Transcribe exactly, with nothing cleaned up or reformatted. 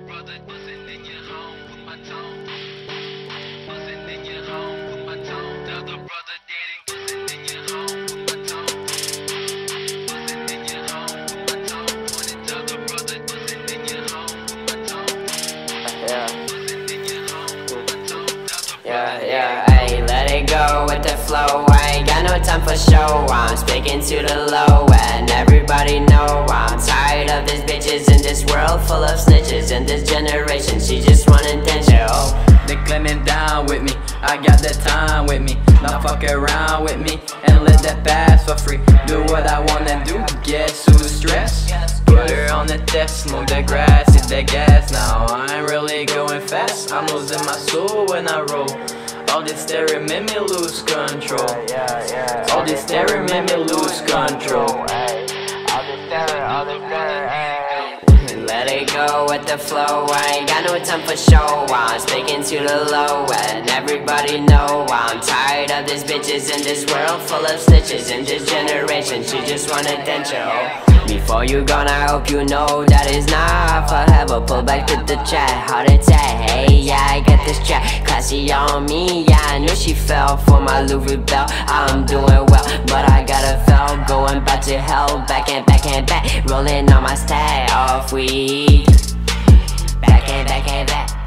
brother buzzing in your home with my tone. Buzzing in your home with my tone. The other brother did it. Buzzing in your home with my tone. Buzzing in your home with my tone. Wanted the other brother buzzing in your home with my tone. Yeah. Buzzing in your home with my tone. The other Yeah, yeah, ayy, let it go with the flow. I ain't got no time for show. I'm speaking to the low, and everybody know I'm tired of these bitches in this world full of snitches. In this generation, she just want attention. Oh, They claiming down with me, I got that time with me. Now fuck around with me and let that pass for free. Do what I wanna do, get through the stress. Put her on the test, smoke that grass, hit that gas. Now I ain't really going fast, I'm losing my soul when I roll. All this staring made me lose control. All this staring made me lose control. let it go with the flow. I ain't got no time for show. I'm speaking to the low, and everybody know I'm tired of these bitches in this world full of snitches. In this generation, she just want attention. Before you gone, I hope you know that it's not forever. Pull back to the chat, heart attack. Hey, yeah, I got this track, classy on me. Yeah, I knew she fell for my Louis belt. I'm doing well, but I gotta fell. Going back to hell, back and back and back. Rolling on my stack off weed. Back and back and back.